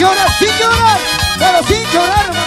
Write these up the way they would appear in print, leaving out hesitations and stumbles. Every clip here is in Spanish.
sin llorar, pero sin llorar, hermano.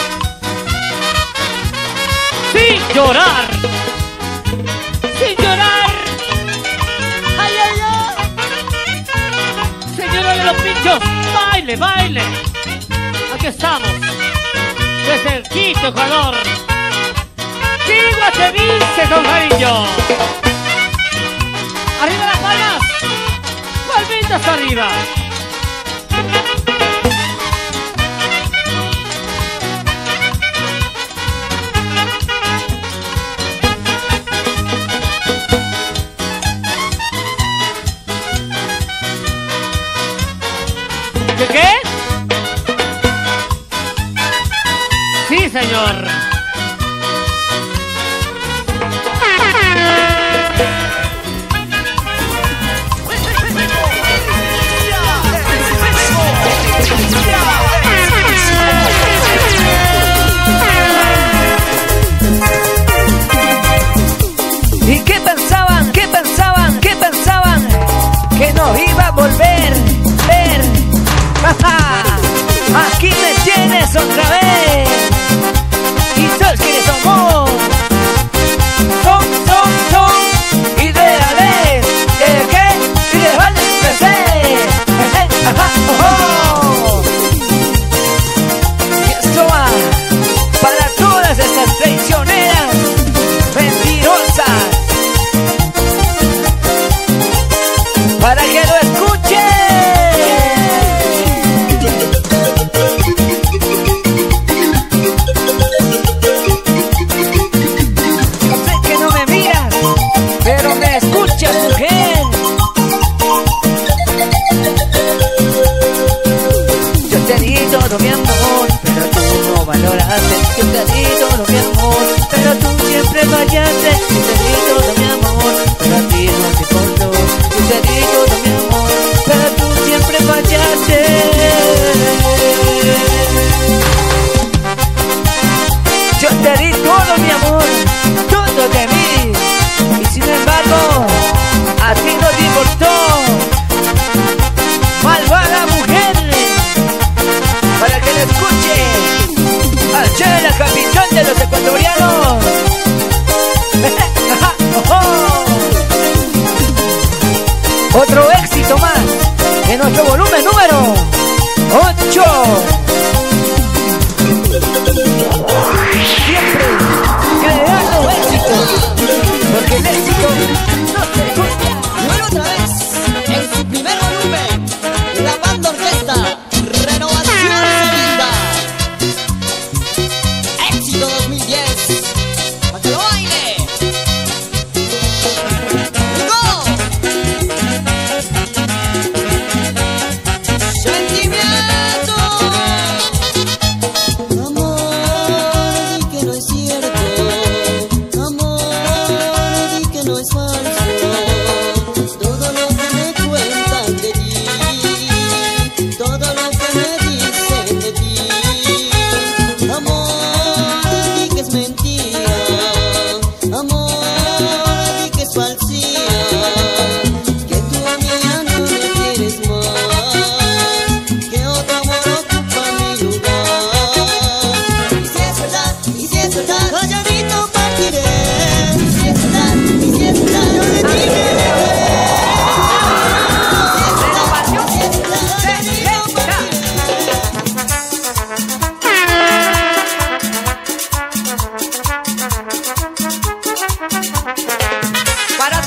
Sin llorar. Sin llorar. Ay, ay, ay. Señora de los pinchos, baile, baile. Aquí estamos. Desde el Quito, Ecuador. ¡Sigua te viste con cariño! ¡Arriba las palmas! ¡Palmitas arriba! ¿Qué qué? Sí, señor. ¿Y qué pensaban? ¿Qué pensaban? ¿Qué pensaban? Que nos iba a volver ver. Aquí me tienes otra vez. Y sabes que somos son ideales. ¿De qué? Ideales crecer. Y esto va para todas estas traicioneras mentirosas, para que lo escuchen. Sé que no me miras, pero me escuchas, mujer. Yo te di todo mi amor, pero tú no valoraste. Yo te di todo mi amor, pero tú siempre fallaste. Yo te di todo mi amor, pero a ti no te importó. Yo te di todo mi amor, pero tú siempre fallaste. Yo te di todo mi amor, todo de mí, y sin embargo a ti no te importó. Malvada mujer, para que la escuche Archela, capitán de los ecuatorianos. Otro éxito más en nuestro volumen número 8. Siempre creando éxitos, porque el éxito no se copia. Bueno, otra vez, en su primer volumen, la banda orquesta Renovación Segunda. Éxito 2010. ¡Para que lo baile! ¡Go! ¡Sentimiento! Amor, di que no es cierto. Amor, di que no es falso. Todo lo que me cuentan de ti, todo lo que me dicen de ti. Amor, di que es mentira. Amor, di que es falsía. Que tú a mí ya no me quieres más, que otro amor ocupa mi lugar. Y si es verdad, calladito partiré. Y si es verdad, yo de ti me alejaré. Para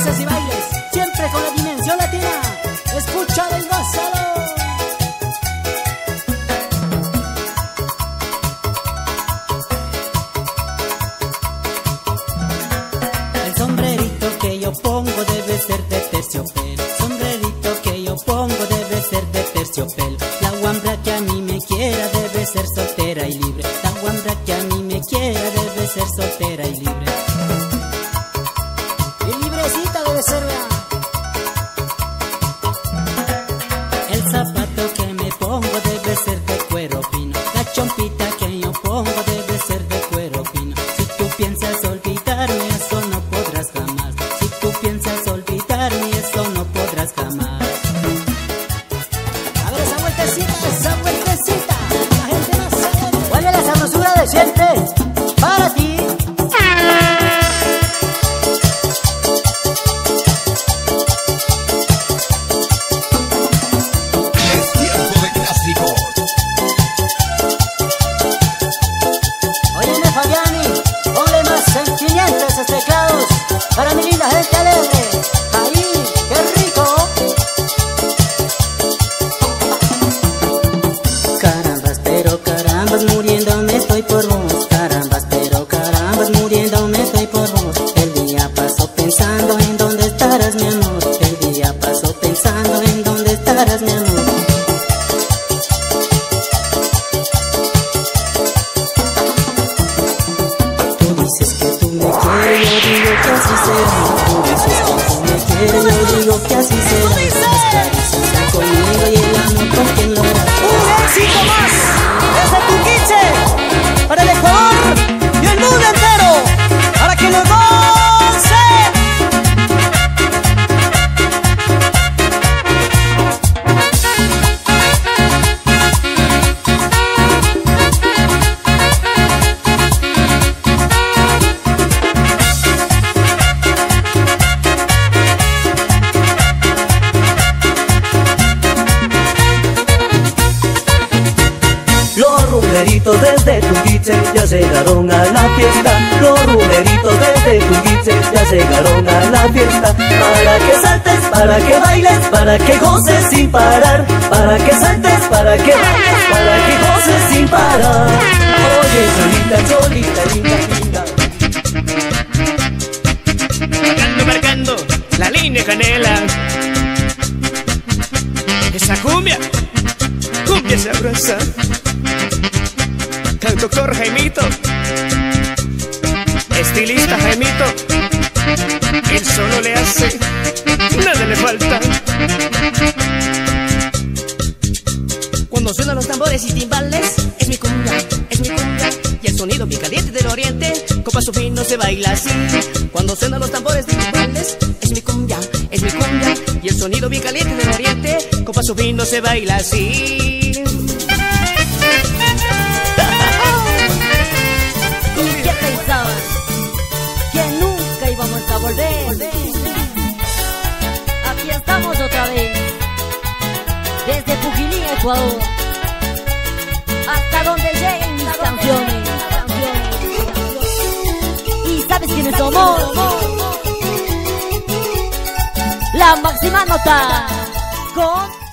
goces y bailes, siempre con la dimensión latina. Escúchalo y gózalo. El sombrerito que yo pongo debe ser de terciopelo. El sombrerito que yo pongo debe ser de terciopelo. La guambra que a mí me quiera debe ser soltera y libre. La guambra que a mí me quiera debe ser soltera y libre. Y librecita debe ser, vea. El zapato que me pongo debe ser de cuero fino. La chompita que yo pongo debe ser de cuero fino. Si tú piensas olvidarme, eso no podrás jamás. Si tú piensas olvidarme, eso no podrás jamás. A ver esa vueltecita, la gente no sabe. Vuelve la sabrosura de siempre, para ti. Óyeme Fabiani, ponle más sentimientos a esos teclados para mi linda gente alegre. Ahí, qué rico. Carambas, pero carambas, muriéndome estoy por vos. Carambas, pero carambas, muriéndome estoy por vos. El día pasó pensando en dónde estarás, mi amor. El día pasó pensando en dónde estarás, mi amor. Tú dices que tú me quieres, yo digo que así será. Tú dices que tú me quieres, yo digo que así será. Las caricias están conmigo y el amor con quien lo hará. Un éxito más desde Tuquiche para el Ecuador y el mundo entero, para que lo goce. Los rumeritos desde Tuquiche ya llegaron a la fiesta. Los rumeritos desde Tuquiche ya llegaron a la fiesta. Para que saltes, para que bailes, para que goces sin parar. Para que saltes, para que bailes, para que goces sin parar. Oye, cholita, linda, linda. Marcando la línea canela. Esa cumbia sabrosa. Doctor Jaimito, estilista Jaimito, él solo le hace, nada le falta. Cuando suenan los tambores y timbales, es mi cumbia, y el sonido bien caliente del oriente, con paso fino se baila así. Cuando suenan los tambores y timbales, es mi cumbia, y el sonido bien caliente del oriente, con paso fino se baila así. ¿Y qué pensabas? Que nunca íbamos a volver. Aquí estamos otra vez, desde Pujilí, Ecuador, hasta donde lleguen mis canciones. ¿Y sabes quiénes somos? La máxima nota con